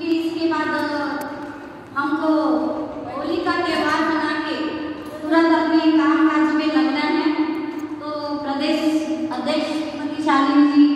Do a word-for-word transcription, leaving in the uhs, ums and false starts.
इसके बाद हमको होली का त्यौहार मना के तुरंत अपने काम काज में लगना है। तो प्रदेश अध्यक्ष श्रीमती शालिनी जी